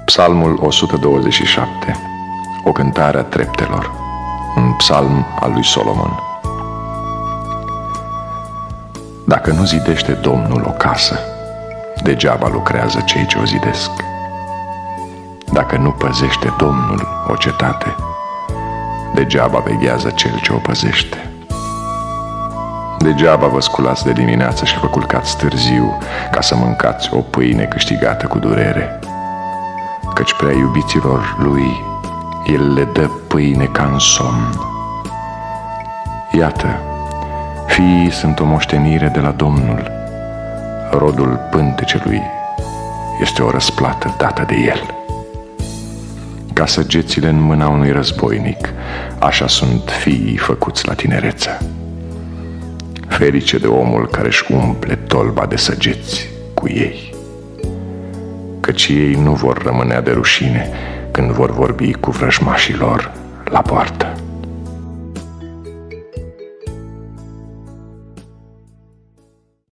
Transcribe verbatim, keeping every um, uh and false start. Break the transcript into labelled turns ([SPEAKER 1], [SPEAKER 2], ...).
[SPEAKER 1] Psalmul o sută douăzeci și șapte, o cântare a treptelor, un psalm al lui Solomon. Dacă nu zidește Domnul o casă, degeaba lucrează cei ce o zidesc. Dacă nu păzește Domnul o cetate, degeaba veghează cel ce o păzește. Degeaba vă sculați de dimineață și vă culcați târziu ca să mâncați o pâine câștigată cu durere, căci prea iubiților lui el le dă pâine ca în somn. Iată, fiii sunt o moștenire de la Domnul, rodul pântecelui este o răsplată dată de el. Ca săgețile în mâna unui războinic, așa sunt fiii făcuți la tinereță. Ferice de omul care își umple tolba de săgeți cu ei, căci ei nu vor rămânea de rușine când vor vorbi cu vrăjmașii lor la poartă.